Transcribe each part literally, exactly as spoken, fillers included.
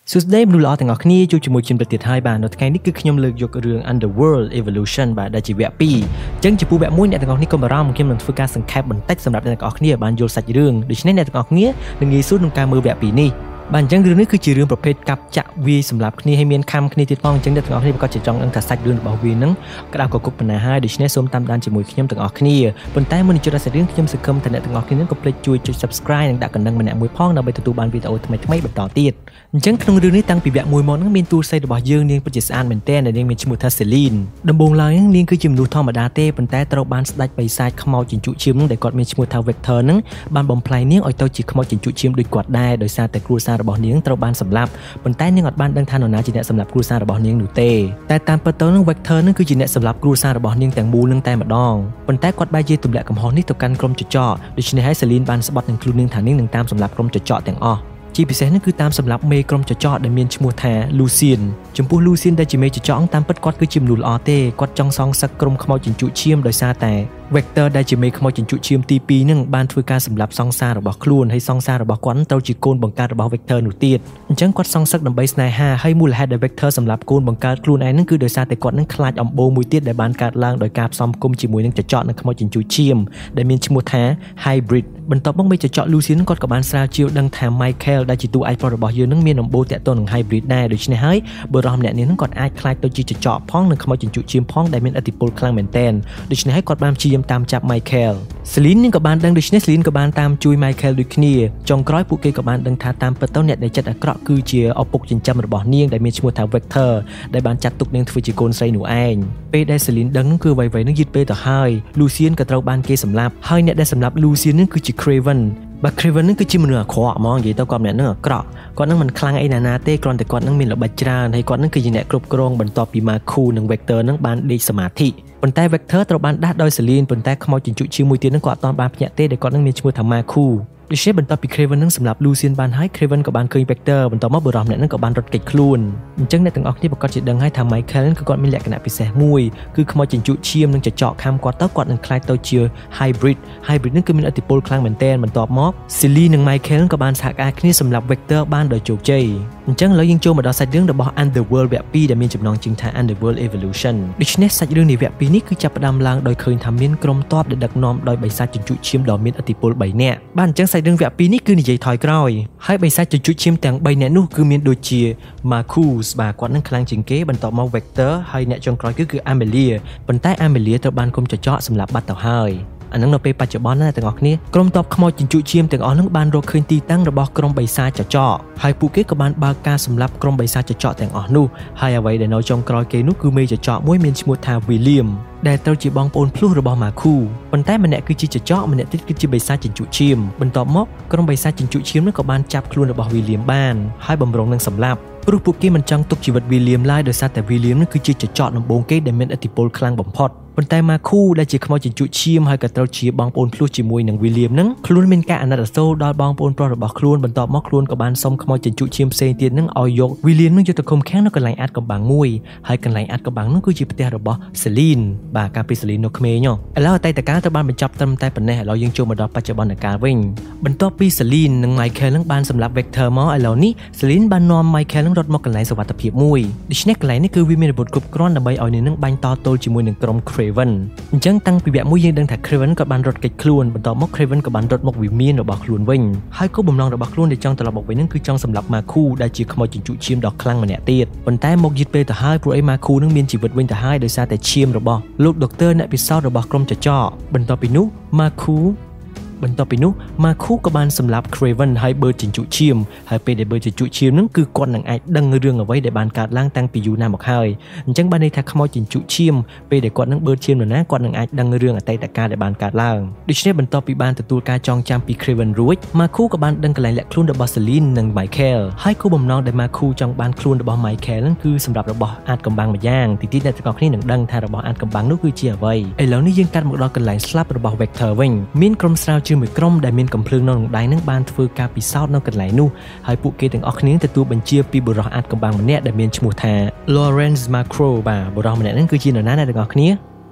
สุดได้บลูลอแต่งออกนี้จูจมูกชิมประเทศไทยบ้านนอตไงนี่คือขยมเลือกยกเรื่อง Underworld Evolution บ้านได้จีเวปีจังจะปูแบบมุ้ยในแต่งออกนี้ก็มาร่ำเข้มหลังฝึกการสังเกตบนเต็กสำหรับแต่งออกนี้บ้านโยนสัจเรื่องโดยเฉพาะในแต่งออกนี้หนึ่งในสุดของการมือแบบปีนี้บางจังเรื่องนี้คือจีเรื่องประเภทกับจะวีสำหรับคณีให้เมียนคำคณีติดป้องจังได้ถึงออกคณีประกอบจิตจองอังกัดสัตว์เรื่องบ่าววีนั้นกระดาษกบกุบปัญหาโดยเฉพาะส้มตำดานจมูกขยมถึงออกคณีบนใต้มันจุดสัตว์เรื่องขยมสึกคำแต่ในถึงออกคณีนั้นก็เปลี่ยนจุยจุด subscribe ดังกันดังมันเนี่ยมวยพ้องเราไปตัวบานวิดีโอทำไมทำไมแบบต่อตีดจังขนมเรื่องนี้ตั้งปีแบบมวยมอนนั้นมีตัวใส่ดอกยืงเนียงประจิตสานเหมือนเต้ในเนียงมีชมูทัสเซลีนดำบงลายนั้นเนียงคือจิมดูทอมดาเต้บนใต้ตระบานสไลด์ไปซ้ายขมเอาจินจุชิมนั้นแต่กอดมีชมูทาเวกเตอร์นั้นบานบอมพลายเนียงอ่อยเต้าจิขมเอาจินจุชิมโดยกอดได้โดยซาแต่ครูซาระบอเนียงตระบานสำหรับบนใต้เนียงอดบ้านดังทานหนาจีเนสำหรับครูซาระบอเนียงหนูเต้แต่ตามเปิดเตอร์นั้นเวกเตอร์นั้นคือจีเนสำหรับครูซาระบอเนียงแต่งบูนึงแต่มาดองบนใต้กอดใบเยตุ่มแหลกกับหอนี่ตกกันกลมจุดจ่อโดยเฉพาะให้เซลีนบานสปอตหนึ่งครูนึงฐานนิ่งหนึ่งตามสำหรับกลมจุดจ่อแต่งอ้อจีพิเศษนั่นคือตามสำหรับเมกรมจะเจาะได้เมียนชมูแทลูเซียนจมพูลูเซียนได้จีเมจะเจาะตามปัดกอดคือจิมลูลอเต้กอดจองซองสักกรมขมเอาจินจุเชียมโดยซาแต่เวกเตอร์ได้จีเมขมเอาจินจุเชียมตีปีนึงบานធ្វើការសម្រាប់សង្សាររបស់ខ្លួនហើយសង្សាររបស់គាត់ត្រូវជាកូនបង្កើតរបស់เวกเตอร์នោះទៀតអញ្ចឹងគាត់សង្សឹកដើម្បីស្នេហាហើយមូលហេតុដែលเวกเตอร์សម្រាប់កូនបង្កើតខ្លួនឯងហ្នឹងគឺដោយសារតែគាត់នឹងខ្លាចអំបូរមួយទៀតដែលបានកើតឡើងដោយការផ្សំគុំជាមួយនឹងចចកនៅខ្មោចចិញ្ចូឈាមដែលមានឈ្មោះថា hybrid បន្ទាប់មកមេចចក Lucian គាត់ក៏បានស្រាវជ្រាវដឹងថា Michael ដែលជាតួឯកប្រុសរបស់យើងនឹងមានអំបូរតាក់ទងនឹង hybrid ដែរដូច្នេះហើយបុរសម្នាក់នេះនឹងគាត់អាចខ្លាចទៅជាចចកផងនិងខ្មោចចិញ្ចូឈាមផងដែលមានឥទ្ធិពលខ្លាំងមែនទែនដូច្នេះហើយគាត់បានព្យាយាមតាមចាប់ Michael Selene នឹងក៏បានដឹងដូច្នេះ Selene ក៏បានតាមជួយ Michael ដូចគ្នាចុងក្រោយពួកគេក៏បានដឹងថាតាមពិតទៅអ្នកដែលចិត្តអាក្រក់គឺជាឪពុកចិញ្ចឹមរបស់នាងដែលមានឈ្មោះថា Vector ដែលបានចាត់ទុកនាងធ្វើជាកូនស្រីនោះឯងពេលដែល Selene ដឹងគឺអ្វីៗនឹងយឺតពេលទៅហើយ Lucian ក៏ត្រូវបានគេសម្លាប់ហើយអ្នកដែលសម្លាប់ Lucian នឹងគឺជា Craven បាទ Craven នឹងគឺជាមនុស្សអាក្រក់ហ្មងនិយាយទៅគាត់ម្នាក់នឹងអាក្រក់គាត់នឹងមិនខ្លាំងអីណាណាទេគ្រាន់តែគាត់នឹងមានល្បិចច្រើនហើយគាត់នឹងគឺជាអ្នកគ្រប់គ្រងបន្ទាប់ពី Maku និង Vector នឹងបានដេកសមាធិប៉ុន្តែ Vector ត្រូវបានដាស់ដោយ Selene ប៉ុន្តែខ្មោចចិញ្ចុជាមួយទៀតនឹងគាត់អត់បានភ្ញាក់ទេដែលគាត់នឹងមានឈ្មោះថា Makuដូច្នេះបន្ទាប់ពី Craven នឹងសម្រាប់ Lucian បានហើយ Craven ក៏បានឃើញ Vector បន្ទាប់មកបុរសម្នាក់នឹងក៏បានរត់គេចខ្លួនអញ្ចឹងអ្នកទាំងអស់គ្នាប្រកាសជាដឹងហើយថា Michael គឺគាត់មានលក្ខណៈពិសេសមួយគឺខ្មោចចិញ្ចុឈាមនិងចចកខាំគាត់ទៅគាត់នឹងខ្លាចទៅជា hybrid hybrid នឹងគឺមានឥទ្ធិពលខ្លាំងមែនទែនបន្ទាប់មក Selene និង Michael ក៏បានសហការគ្នាសម្រាប់ Vector បានដោយជោគជ័យអញ្ចឹងឥឡូវយើងចូលមកដល់សាច់រឿងរបស់ Underworld វគ្គពីរដែលមានចំណងជើងថា Underworld Evolution ដូច្នេះសាច់រឿងនៃវគ្គពីរនេះគឺចាប់ផ្ដើមឡើងដោយឃើញថាមានក្រុមទ័ពដែលដឹកនាំដោយបិសាចចិញ្ចុឈាមដ៏មានឥទ្ធិពលបីនាក់បាទអញ្ចឹងសាច់រឿងវគ្គពីរនេះគឺនិយាយថយក្រោយហើយបិសាចចិញ្ចុឈាមទាំងបីនាក់នោះគឺមានដូចជា Marcus បាទគាត់នឹងខ្លាំងជាងគេបន្ទាប់មក Vector ហើយអ្នកចុងក្រោយគឺគឺ Amelia ប៉ុន្តែ Amelia ត្រូវបានគុំចចកសម្រាប់បាត់ទៅហើយអានឹងនៅពេលបច្ចុប្បន្នណាទាំងអស់គ្នាក្រុមទ័ពខ្មោចចិញ្ចុឈាមទាំងអស់នឹងបានរកឃើញទីតាំងរបស់ក្រុមបិសាចចចកហើយពួកគេក៏បានបើកការសម្លាប់ក្រុមបិសាចចកទាំងអស់នោះហើយអ្វីដែលនៅចុងក្រោយគេនោះគឺមេចចកមួយមានឈ្មោះថា William ដែលត្រូវជាបងប្អូនភ្លោះរបស់ Maku ប៉ុន្តែម្នាក់គឺជាចចកម្នាក់ទៀតគឺជាបិសាចចិញ្ចុឈាមបន្ទាប់មកក្រុមបិសាចចិញ្ចុឈាមនោះក៏បានចាប់ខ្លួនរបស់ William បានហើយបំរុងនឹងសម្លាប់ព្រោះពួកគេមិនចង់ទុកជីវិត William ឡើយដោយសារតែ William នោះគឺជាចចកដំបូងគេដែលមានឥទ្ធិពលខ្លាំងបំផុតប៉ុន្តែ Maku ដែលជាខ្មោចចិញ្ចុឈាមហើយក៏ត្រូវជាបងប្អូនភ្លោះជាមួយនឹង William នឹងខ្លួនមានការអាណិតអាសូរដល់បងប្អូនប្រុសរបស់ខ្លួនបន្ទាប់មកខ្លួនក៏បានសុំខ្មោចចិញ្ចុឈាមផ្សេងទៀតនឹងឲ្យយក William នឹងយកទៅឃុំឃាំងនៅកន្លែងអាថ៌កំបាំងមួយហើយកន្លែងអាថ៌កំបាំងនោះគឺជាផ្ទះរបស់ Selene បាទកាលពី Selene នៅក្មេងឥឡូវអតីតកាលត្រូវបានបញ្ចប់ត្រឹមតែប៉ុណ្ណេះឥឡូវយើងចូលមកដល់បច្ចុប្បន្នកាលវិញបន្ទាប់ពី Selene និង Michael នឹងបានសម្លាប់ Vector មកឥឡូវនេះ Selene បាននាំ Michael នឹងរត់មកកន្លែងសុវត្ថិភាពមួយដូច្នេះកន្លែងនេះគឺវាមានអាវុធគ្រប់គ្រាន់ដើម្បីឲ្យនាងនឹងបាញ់តទល់ជាមួយនឹងក្រុម Craven អញ្ចឹងតាំងពីវគ្គមួយយើងដឹងថា Craven ក៏បានរត់គេចខ្លួនបន្ទាប់មក Craven ក៏បានរត់មកវិមានរបស់ខ្លួនវិញហើយគោលបំណងរបស់ខ្លួនដែលចង់ត្រឡប់មកវិញនឹងគឺចង់សម្លាប់ Maku ដែលជាខ្មោចចិញ្ចុឈាមដ៏ខ្លាំងម្នាក់ទៀតប៉ុន្តែមកយឺតពេលទៅហើយព្រោះអី Maku នឹងមានជីវិតវិញទៅហើយដោយសារតែឈាមរបស់លោកដុកទ័រអ្នកពិសោធន៍របស់ក្រុមចចកបន្ទាប់ពីនោះ Makuបន្ទាប់ពីនោះ Maku ក៏បានសម្លាប់ Craven ហើយបឺតចិញ្ចុឈាមហើយពេលដែលបឺតចិញ្ចុឈាមនឹងគឺគាត់នឹងអាចដឹងរឿងអ្វីដែលបានកើតឡើងតាំងពីយូរណាស់មកហើយអញ្ចឹងបានន័យថាខ្មោចចិញ្ចុឈាមពេលដែលគាត់នឹងបឺតឈាមនរណាគាត់នឹងអាចដឹងរឿងអតីតកាលដែលបានកើតឡើងដូច្នេះបន្ទាប់ពីបានទទួលការចងចាំពី Craven រួច Maku ក៏បានដឹងកន្លែងលាក់ខ្លួនរបស់ Selene និង Michael ហើយគោលបំណងដែល Maku ចង់បានខ្លួនរបស់ Michael នឹងគឺសម្រាប់របស់អាថ៌កំបាំងម្យ៉ាងទីទីអ្នកទាំងអស់គ្នានឹងដឹងថារបស់អាថ៌កំបាំងនោះគឺជាអ្វីឥឡូវនេះយើងកាត់មកដល់កន្លែងស្លាប់របស់ Vector វិញមានក្រុមស្រាវជ្រាវមួយក្រុមដែលមានកំភ្លើងនៅក្នុងដៃនឹងបានធ្វើការពិសោធន៍នៅកន្លែងនោះហើយពួកគេទាំងអស់គ្នាទទួលបញ្ជាពីបុរសអាថ៌កំបាំងម្នាក់ដែលមានឈ្មោះថា Lawrence Macro បាទបុរសម្នាក់ហ្នឹងគឺជានរណាអ្នកទាំងអស់គ្នា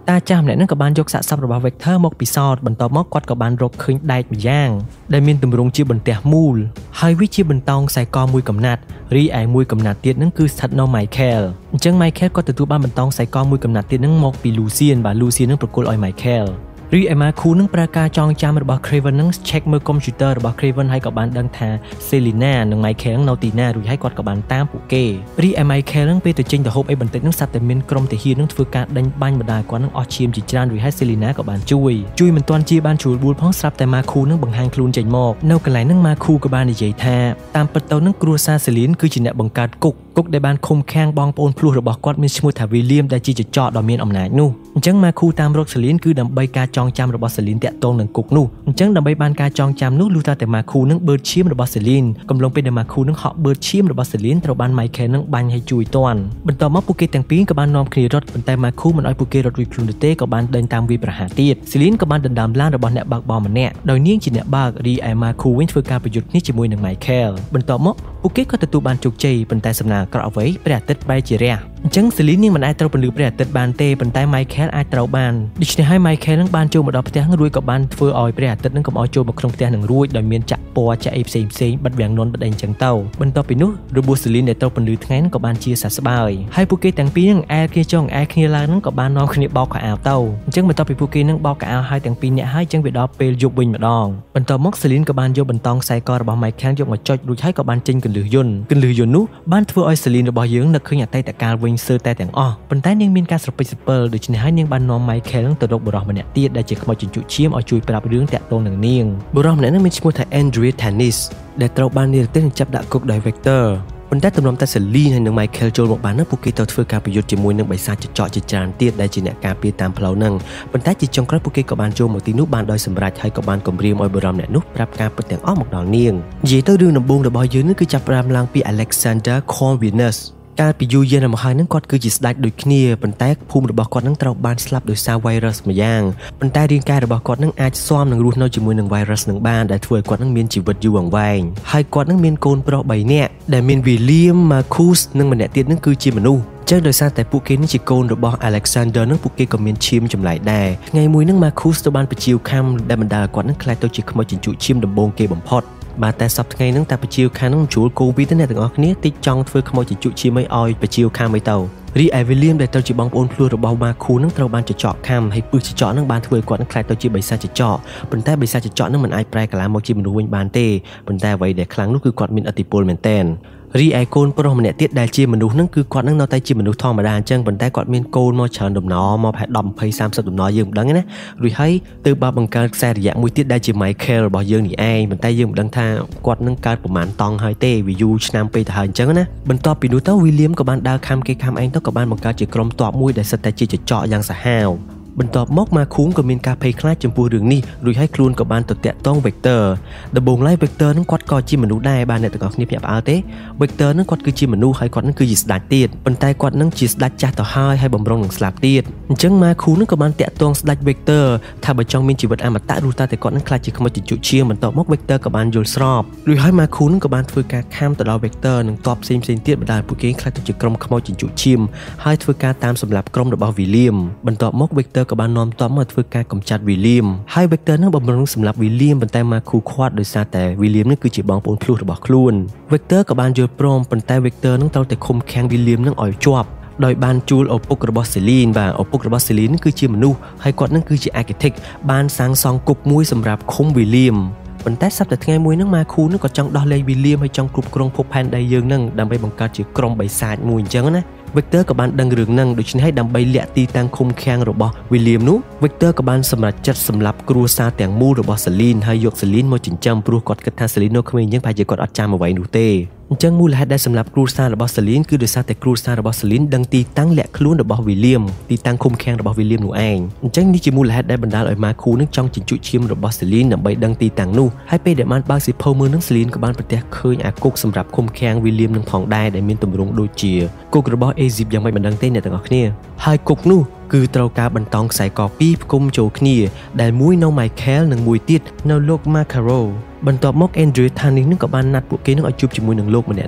តាចាស់ម្នាក់នឹងក៏បានយកសាកសពរបស់ Vector មកពិសោធន៍បន្ទាប់មកគាត់ក៏បានរកឃើញដែកម្យ៉ាងដែលមានទម្រង់ជាបន្ទះមូលហើយវាជាបន្តោងខ្សែកមួយកំណាត់រីឯមួយកំណាត់ទៀតនឹងគឺស្ថិតនៅ Michael អញ្ចឹង Michael ក៏ទទួលបានបន្តោងខ្សែកមួយកំណាត់ទៀតនឹងមកពី Lucian បាទ Lucian នឹងប្រគល់ឲ្យ Michaelរីឯ Maku នឹងប្រើការចងចាំរបស់ Craven នឹង check មើល computer របស់ Craven ហើយក៏បានដឹងថា Selene និង Michael នៅទីណារួចហើយគាត់ក៏បានតាមពួកគេរីឯ Michael នឹងពេលទៅចេញទៅហូបអីបន្តិចនឹងស្រាប់តែមានក្រុមទាហាននឹងធ្វើការដេញបាញ់ម្ដាយគាត់នឹងអស់ឈាមជាច្រើនរួចហើយ Selene ក៏បានជួយជួយមិនទាន់ជាបានជួលបួលផងស្រាប់តែ Maku នឹងបង្ហាញខ្លួនចេញមកនៅកន្លែងនឹង Maku ក៏បាននិយាយថាតាមពិតទៅនឹងគ្រួសារ Selene គឺជាអ្នកបង្កើតគុកគុកដែលបានឃុំឃាំងបងប្អូនភ្លោះរបស់គាត់មានឈ្មោះថា William ដែលជាចចកដ៏មានអំណាចនោះអញ្ចឹង Maku តាមរក Selene គឺដើម្បីការចងចាំរបស់ Selene តាក់ទងនឹងគុកនោះអញ្ចឹងដើម្បីបានការចងចាំនោះលុះត្រាតែ Maku នឹងបឺតឈាមរបស់ Selene កំឡុងពេលដែល Maku នឹងហក់បឺតឈាមរបស់ Selene ត្រូវបាន Michael នឹងបាញ់ឲ្យជួយទាន់បន្ទាប់មកពួកគេទាំងពីរក៏បាននាំគ្នារត់ប៉ុន្តែ Maku មិនឲ្យពួកគេរត់រួចខ្លួនទេក៏បានដេញតាមវាប្រហារទៀត Selene ក៏បានដណ្ដើមឡានរបស់អ្នកបើកបរម្នាក់ដោយនាងជាអ្នកបើករីឯ Maku វិញធ្វើការប្រយុទ្ធគ្នាជាមួយនឹង Michael បន្ទាប់មកពួកគេក៏ទទួលបានជោគជ័យប៉ុន្តែសំណាងអាក្រក់អ្វីព្រះអាទិត្យបែរជារះអញ្ចឹង Selene នាងមិនអាចត្រូវពន្លឺព្រះអាទិត្យបានទេប៉ុន្តែ Michael អាចត្រូវបានដូច្នេះហើយ Michael នឹងបានចូលមកដល់ផ្ទះរួចក៏បានធ្វើឲ្យព្រះអាទិត្យនឹងកុំឲ្យចូលមកក្នុងផ្ទះនឹងរួចដោយមានចាក់ពណ៌ចាក់អីផ្សេងផ្សេងបិទវាំងនន់បិទអីអញ្ចឹងទៅបន្ទាប់ពីនោះរបួស Selene ដែលត្រូវពន្លឺថ្ងៃនឹងក៏បានជាសះស្បើយហើយពួកគេទាំងពីរនឹងអែគ្នាចុះអែគ្នាឡើងនឹងក៏បាននាំគ្នាបោកខោអាវទៅអញ្ចឹងបន្ទាប់ពីពួកគេនឹងបោកខោអាវហើយទាំងពីរនាក់ហើយអញ្ចឹងវាដល់ពេលយប់វិញម្ដងបន្ទាប់មក Selene ក៏បានយកបន្តោងខ្សែករបស់ Michael យកមកចុចរួចហើយក៏បានចេញកន្លឹះយន្តកន្លឹះយន្តនោះបានធ្វើឲ្យ Selene របស់យើងនឹកឃើញអតីតកាលវិញសើតែទាំងអស់ប៉ុន្តែនាងមានការស្រពេចស្រពិលដូច្នេះហើយនាងបាននាំ Michael ទៅរកបុរសម្នាក់ទៀតដែលជាខ្មោចជញ្ជក់ឈាមឲ្យជួយប្រាប់រឿងតាក់ទងនឹងនាងបុរសម្នាក់នោះមានឈ្មោះថា Thannis ដែលត្រូវបាននិរទេសនិងចាប់ដាក់គុកដោយ Vector ប៉ុន្តែទម្រាំតែ Selene ហើយនិង Michael ចូលមកបាននោះពួកគេទៅធ្វើការប្រយុទ្ធជាមួយនឹងបិសាចចចកជាច្រើនទៀតដែលជាអ្នកការពារតាមផ្លូវហ្នឹងប៉ុន្តែជាចុងក្រោយពួកគេក៏បានចូលមកទីនោះបានដោយសម្រេចហើយក៏បានគំរាមឲ្យបុរសម្នាក់នោះប្រាប់ការពិតទាំងអស់មកដល់នាងនិយាយទៅរឿងដំបូងរបស់យើងនេះគឺចាប់ផ្ដើមឡើងពី Alexander Corvinusកាលពីយូរយារមកហើយនឹងគាត់គឺជាស្ដេចដូចគ្នាប៉ុន្តែភូមិរបស់គាត់នឹងត្រូវបានស្លាប់ដោយសារ virus មួយយ៉ាងប៉ុន្តែរាងកាយរបស់គាត់នឹងអាចស៊ាំនឹងរស់នៅជាមួយនឹង virus នឹងបានដែលធ្វើឲ្យគាត់នឹងមានជីវិតយូរអង្វែងហើយគាត់នឹងមានកូនប្រុសបីនាក់ដែលមាន William, Marcus និងម្នាក់ទៀតនឹងគឺជាមនុស្សចឹងដោយសារតែពួកគេនេះជាកូនរបស់ Alexander នឹងពួកគេក៏មានឈាមចម្លែកដែរថ្ងៃមួយនឹង Marcus ទៅបានបញ្ជាវខំដែលបណ្ដាលឲ្យគាត់នឹងខ្លាចទៅជាខ្មោចជញ្ជក់ឈាមដំបូងគេបំផុតបាទតែសប្តាហ៍ថ្ងៃហ្នឹងតែបជាវខាងហ្នឹងជួលកូវីទៅអ្នកទាំងអស់គ្នាតិចចង់ធ្វើខ្មោចជញ្ជក់ឈាមឲ្យបជាវខាងមិនទៅរីឯ William ដែលទៅជាបងប្អូនភ្លោះរបស់ Maku ហ្នឹងត្រូវបានចចកខំហើយពឹសចចកហ្នឹងបានធ្វើឲ្យគាត់នឹងខ្លាចទៅជាបិសាចចចកប៉ុន្តែបិសាចចចកហ្នឹងមិនអាចប្រែកាឡាមកជាមនុស្សវិញបានទេប៉ុន្តែអ្វីដែលខ្លាំងនោះគឺគាត់មានឥទ្ធិពលមែនទែនរីឯកូនប្រុសម្នាក់ទៀតដែលជាមនុស្សហ្នឹងគឺគាត់នឹងនៅតែជាមនុស្សធម្មតាអញ្ចឹងប៉ុន្តែគាត់មានកូនមកច្រើនដំណរមកប្រហែលដប់ยี่สิบ 30ដំណរយើងមិនដឹងណារួចហើយទៅបានបង្កើតខ្សែរយៈមួយទៀតដែលជា Michael របស់យើងនេះឯងប៉ុន្តែយើងមិនដឹងថាគាត់នឹងកើតប្រមាណតង់ហើយទេវាយូរឆ្នាំពេកទៅហើយអញ្ចឹងណាបន្ទាប់ពីនោះទៅ William ក៏បានដើរខំគេខំឯងទៅក៏បានបង្កើតជាក្រុមទ័ពមួយដែលសិតតែជាចចកយ៉ាងសាហាវបន្ទាប់មក Maku ក៏មានការភ័យខ្លាចចំពោះរឿងនេះរួចហើយខ្លួនក៏បានទៅតាក់ទង Vector ដំបូងឡើយ Vector នឹងគាត់ក៏ជាមនុស្សដែរបាទអ្នកទាំងអស់គ្នាភ្ញាក់ផ្អើលទេ Vector នឹងគាត់គឺជាមនុស្សហើយគាត់នឹងគឺជាស្ដេចទៀតប៉ុន្តែគាត់នឹងជាស្ដេចចាស់ទៅហើយហើយបំរុងនឹងស្លាប់ទៀតអញ្ចឹង Maku នឹងក៏បានតាក់ទងស្ដេច Vector ថាបើចង់មានជីវិតអមតៈរស់តែគាត់នឹងខ្លាចជាខ្មោចជញ្ជក់ឈាមបន្ទាប់មក Vector ក៏បានយល់ស្របរួចហើយ Maku នឹងក៏បានធ្វើការខំទៅដល់ Vector និងទ័ពផ្សេងៗទៀតបណ្ដាលពួកគេខ្លាចទៅជាក្រុមខ្មោចជញ្ជក់ឈាមហើយធ្វើការតាមសម្លាប់ក្រុមរបស់ William បន្ទាប់មក Vector ក៏បាននាំទ័ពមកធ្វើការកម្ចាត់ William ហើយ Vector នឹងបំរុងសម្លាប់ William ប៉ុន្តែ Maku ខាត់ដោយសារតែ William នឹងគឺជាបងប្អូនភ្លោះរបស់ខ្លួន Vector ក៏បានយល់ព្រមប៉ុន្តែ Vector នឹងត្រូវតែឃុំឃាំង William នឹងឲ្យជាប់ដោយបានជួលឪពុករបស់ Selene បាទឪពុករបស់ Selene គឺជាមនុស្សហើយគាត់នឹងគឺជា architect បានសាងសង់គុកមួយសម្រាប់ឃុំ William ប៉ុន្តែសប្តាហ៍ថ្ងៃមួយនឹង Maku នឹងក៏ចង់ដោះលែង William ហើយចង់គ្រប់គ្រងភពផែនដីយើងនឹងដើម្បីបង្កើតជាក្រុមបិសាចមួយអញ្ចឹងណាVector ក៏បានដឹងរឿងហ្នឹងដូច្នេះហើយដើម្បីលាក់ទីតាំងឃុំឃាំងរបស់ William នោះ Vector ក៏បានសម្រេចចិត្តសម្លាប់គ្រួសារទាំងមូលរបស់ Selene ហើយយក Selene មកចិញ្ចឹមព្រោះគាត់គិតថា Selene នៅក្មេងយើងប្រហែលជាគាត់អត់ចាំអ្វីនោះទេអញ្ចឹងមូលហេតុដែលសម្លាប់គ្រួសាររបស់ Selene គឺដោយសារតែគ្រួសាររបស់ Selene ដឹងទីតាំងលាក់ខ្លួនរបស់ William ទីតាំងឃុំឃាំងរបស់ William នោះឯងអញ្ចឹងនេះជាមូលហេតុដែលបណ្ដាលឲ្យ Maku នឹងចង់ជញ្ជក់ឈាមរបស់ Selene ដើម្បីដឹងទីតាំងនោះហើយពេលដែលបានបើកសៀវភៅមើលនឹង Selene ក៏បានប្រទះឃើញអាគុកសម្រាប់ឃុំឃាំង William នឹងផងដែរដែលមានទម្រង់ដូចជាគុករបស់ Egypt យ៉ាងមិនបណ្ដឹងទេអ្នកទាំងអស់គ្នាហើយគុកនោះគឺត្រូវការបន្តោងខ្សែកពីរផ្គុំចូលគ្នាដែលមួយនៅ Michael និងមួយទៀតនៅលោក Macaro បន្ទាប់មក Andrew Thanning នឹងក៏បានណាត់ពួកគេនឹងឲ្យជួបជាមួយនឹងលោកម្នាក់នោះ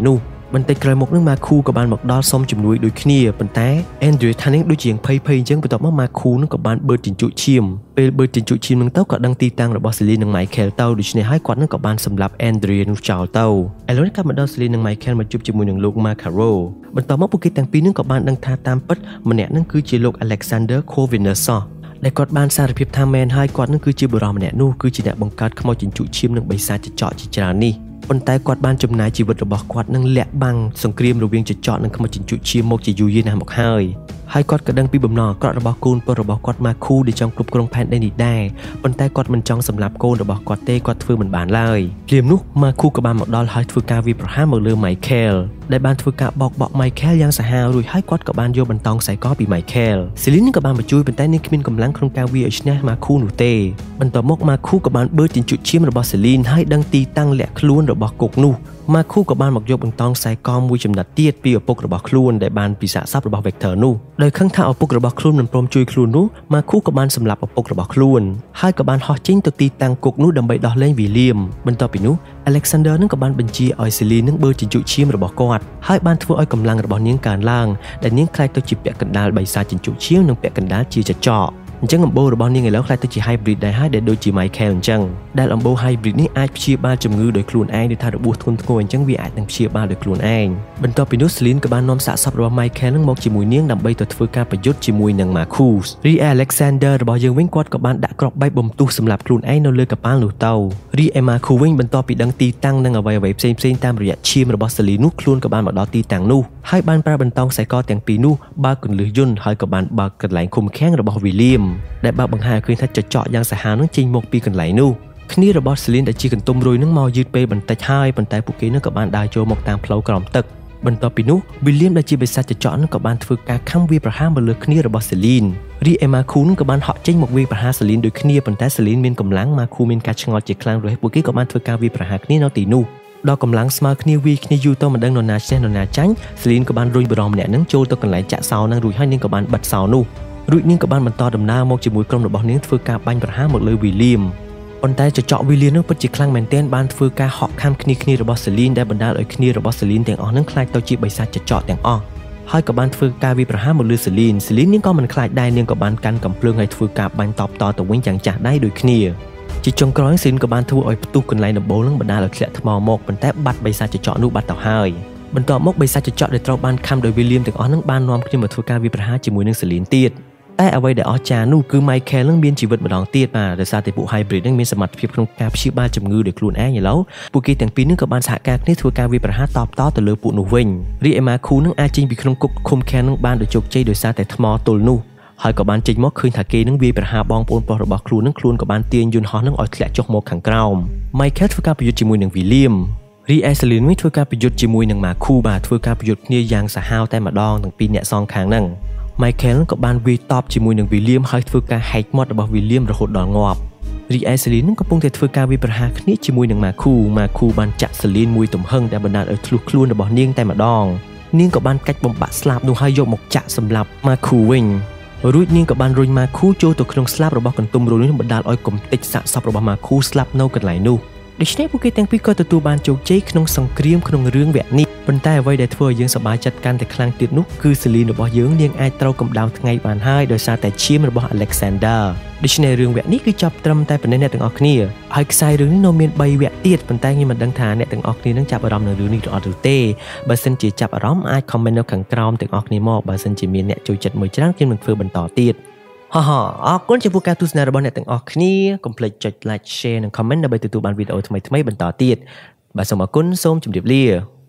បន្តិចក្រោយមកនឹងម៉ាខូក៏បានមកដល់សុំជំនួយដូចគ្នាប៉ុន្តែ Andrew ថានឹងដូចជាភ័យភ័យអញ្ចឹងបន្ទាប់មកម៉ាខូនឹងក៏បានបឺតជញ្ជក់ឈាមពេលបឺតជញ្ជក់ឈាមនឹងទៅក៏ដឹងទីតាំងរបស់ Selene និង Michael ទៅដូច្នេះហើយគាត់នឹងក៏បានសម្លាប់ Andrew នោះចោលទៅឥឡូវនេះក៏មកដល់ Selene និង Michael មកជួបជាមួយនឹងលោក Macaro បន្ទាប់មកពួកគេទាំងពីរនឹងក៏បានដឹងថាតាមពិតម្នាក់នឹងគឺជាលោក Alexander Covenus ដែលគាត់បានសារភាពថាមែនហើយគាត់នឹងគឺជាបុរសម្នាក់នោះគឺជាអ្នកបង្កើតខ្មោចជញ្ជក់ឈាមនិងបិសាចចចកជាច្រើននេះប៉ុន្តែគាត់បានចំណាយជីវិតរបស់គាត់នឹងលាក់បាំងសង្គ្រាមរវាងចចកនិងខ្មោចជញ្ជក់ឈាមមកជាយូរយារណាស់មកហើយហើយគាត់ក៏ដឹងពីបំណងអាក្រក់របស់កូនប្រុសរបស់គាត់ម៉ាខូដែលចង់គ្រប់គ្រងផែនដីនេះដែរប៉ុន្តែគាត់មិនចង់សម្លាប់កូនរបស់គាត់ទេគាត់ធ្វើមិនបានឡើយភ្លាមនោះម៉ាខូក៏បានមកដល់ហើយធ្វើការវាយប្រហារមកលើ Michael ដែលបានធ្វើការបោកបក់ Michael យ៉ាងសាហាវរួចហើយគាត់ក៏បានយកបន្តោងខ្សែកពី Michael Selene ក៏បានមកជួយប៉ុន្តែនាងគ្មានកម្លាំងក្នុងការវាយឲ្យឈ្នះម៉ាខូនោះទេបន្ទាប់មកម៉ាខូក៏បានបឺតជញ្ជក់ឈាមរបស់ Selene ហើយដឹងទីតាំងលាក់ខ្លួនរបស់គុកនោះម៉ាខូក៏បានមកយកបន្តោងខ្សែកមួយចំណិតទៀតពីឪពុករបស់ខ្លួនដែលបានពិសាកសពរបស់ Vector នោះដោយខឹងថាឪពុករបស់ខ្លួនមិនព្រមជួយខ្លួននោះម៉ាខូក៏បានសម្លាប់ឪពុករបស់ខ្លួនហើយក៏បានហោះចេញទៅទីតាំងគុកនោះដើម្បីដោះលែង William បន្ទាប់ពីនោះ Alexander នឹងក៏បានបញ្ជាឲ្យ Selene នឹងបឺតជញ្ជក់ឈាមរបស់គាត់ហើយបានធ្វើឲ្យកម្លាំងរបស់នាងកើនឡើងដែលនាងខ្លាចទៅជាពាក់កណ្ដាលបិសាចជញ្ជក់ឈាមនិងពាក់កណ្ដាលជាចចកអញ្ចឹងអំបូររបស់នាងឥឡូវខ្លាចទៅជា hybrid ដែរហើយដែលដូចជា Michael អញ្ចឹងដែលអំបូរ hybrid នេះអាចព្យាបាលជំងឺដោយខ្លួនឯងដូចថារបួសធ្ងន់ធ្ងរអញ្ចឹងវាអាចនឹងព្យាបាលដោយខ្លួនឯងបន្ទាប់ពីនោះ Selene ក៏បាននាំសាកសពរបស់ Michael នឹងមកជាមួយនាងដើម្បីទៅធ្វើការប្រយុទ្ធជាមួយនឹង Marcus រី Alexander របស់យើងវិញគាត់ក៏បានដាក់គ្រាប់បែកបំទុះសម្រាប់ខ្លួនឯងនៅលើកប៉ាល់នោះទៅរី Marcus វិញបន្ទាប់ពីដឹងទីតាំងនិងអ្វីអ្វីផ្សេងផ្សេងតាមរយៈឈាមរបស់ Selene នោះខ្លួនក៏បានមកដល់ទីតាំងនោះហើយបានប្រើបន្តោងខ្សែកទាំងពីរនោះបើកគន្លឹះយន្តហើយក៏បានបើកកន្លែងឃុំឃាំងរបស់ William ដែលបើកបង្ហាញឃើញថាចចកយ៉ាងសាហាវនឹងចេញមកពីកន្លែងនោះគ្នារបស់ Selene ដែលជាកន្ទុំរុយនឹងមកយឺតពេលបន្តិចហើយប៉ុន្តែពួកគេនឹងក៏បានដើរចូលមកតាមផ្លូវក្រោមទឹកបន្ទាប់ពីនោះ William ដែលជាបិសាចចចកនឹងក៏បានធ្វើការខំវាយប្រហារមកលើគ្នារបស់ Selene រី Marcus នឹងក៏បានហក់ចេញមកវាយប្រហារ Selene ដូចគ្នាប៉ុន្តែ Selene មានកម្លាំង Marcus មានការឆ្ងល់ជាខ្លាំងរួចពួកគេក៏បានធ្វើការវាយប្រហារគ្នានៅទីនោះដល់កម្លាំងស្មើគ្នាវាយគ្នាយូរទៅមិនដឹងនរណាឈ្នះនរណាចាញ់ Selene ក៏បានរុញបរមម្នាក់នឹងចូលទៅកន្លែងចាក់សោនឹងរួចហើយនាងក៏បានបិទសោនោះរួចនាងក៏បានបន្តដំណើរមកជាមួយក្រុមរបស់នាងធ្វើការបាញ់ប្រហារមកលើ William ប៉ុន្តែចចក William នឹងពិតជាខ្លាំងមែនទែនបានធ្វើការហក់ខាំគ្នាគ្នារបស់ Selene ដែលបណ្ដាលឲ្យគ្នារបស់ Selene ទាំងអស់នឹងខ្លាចទៅជាបិសាចចចកទាំងអស់ហើយក៏បានធ្វើការវាយប្រហារមកលើ Selene Selene នាងក៏មិនខ្លាចដែរនាងក៏បានកាន់កំភ្លើងឲ្យធ្វើការបាញ់តបតទៅវិញយ៉ាងចាស់ដៃដូចគ្នាជាចុងក្រោយ Selene ក៏បានធ្វើឲ្យផ្ទុះកន្លែងដំបូលនឹងបណ្ដាលឲ្យធ្លាក់ថ្មមកប៉ុន្តែបាត់បិសាចចចកនោះបាត់ទៅហើយបន្ទាប់មកបិសាចចចកដែលត្រូវបានខំដោយ William ទាំងអស់នឹងបាននាំគ្នាមកធ្វើការវាយប្រហារជាមួយនឹង Selene ទៀតតែអ្វីដែលអស្ចារ្យនោះគឺ Michael នឹងមានជីវិតម្ដងទៀតបាទដោយសារតែពួក hybrid នឹងមានសមត្ថភាពក្នុងការព្យាបាលជំងឺដោយខ្លួនឯងឥឡូវពួកគេទាំងពីរនឹងក៏បានសហការគ្នាធ្វើការវាយប្រហារតបតទៅលើពួកនោះវិញរី Marcus នឹងអាចចេញពីក្នុងគុកឃុំឃាំងនឹងបានដោយជោគជ័យដោយសារតែថ្មទល់នោះហើយក៏បានចេញមកឃើញថាគេនឹងវាយប្រហារបងប្អូនប្រុសរបស់ខ្លួននឹងខ្លួនក៏បានទាញយន្តហោះនឹងឲ្យធ្លាក់ចុះមកខាងក្រោម Michael ធ្វើការប្រយុទ្ធជាមួយនឹង William រី Selene វិញធ្វើការប្រយុទ្ធជាមួយនឹង Marcus បាទធ្វើការប្រយុទ្ធគ្នាយ៉ាងសាហាវតែម្ដងទាំងពីរអ្នកសងខាងហ្នឹងMichael ក៏បានវាយតបជាមួយនឹង William ហើយធ្វើការហែកមាត់របស់ William រហូតដល់ងាប់រី Selene នឹងកំពុងតែធ្វើការវាយប្រហារគ្នាជាមួយនឹង Marcus Marcus បានចាក់ Selene មួយទំហឹងដែលបណ្ដាលឲ្យធ្លុះខ្លួនរបស់នាងតែម្ដងនាងក៏បានកាច់បំបាក់ស្លាបនោះហើយយកមកចាក់សម្លាប់ Marcus វិញរួចនាងក៏បានរុញ Marcus ចូលទៅក្នុងស្លាបរបស់កន្ទុំរុយនោះបណ្ដាលឲ្យកំទេចសាកសពរបស់ Marcus ស្លាប់នៅកន្លែងនោះដូច្នេះពួកគេទាំងពីរក៏ទទួលបានជោគជ័យក្នុងសង្គ្រាមក្នុងរឿងវគ្គនេះប៉ុន្តែអ្វីដែលធ្វើឲ្យយើងសប្បាយចិត្តកាន់តែខ្លាំងទៀតនោះគឺ Selene របស់យើងនាងអាចត្រូវកម្ដៅថ្ងៃបានហើយដោយសារតែឈាមរបស់ Alexander ដូច្នេះរឿងវគ្គនេះគឺចាប់ត្រឹមតែប៉ុណ្ណេះអ្នកទាំងអស់គ្នាហើយខ្សែរឿងនេះនៅមានបីវគ្គទៀតប៉ុន្តែខ្ញុំមិនដឹងថាអ្នកទាំងអស់គ្នានឹងចាប់អារម្មណ៍នឹងរឿងនេះឬអត់ឬទេបើសិនជាចាប់អារម្មណ៍អាច comment នៅខាងក្រោមទាំងអស់គ្នាមកបើសិនជាមានអ្នកចូលចិត្តមើលច្រើនខ្ញុំនឹងធ្វើបន្តទៀតហាហាអរគុណចំពោះការទស្សនារបស់អ្នកទាំងអស់គ្នាកុំភ្លេចចុច like share និង comment ដើម្បីទទួលបានវីដេអូថ្មីៗបន្តទៀតបាទសូមអរគុណសូមជម្រាបលា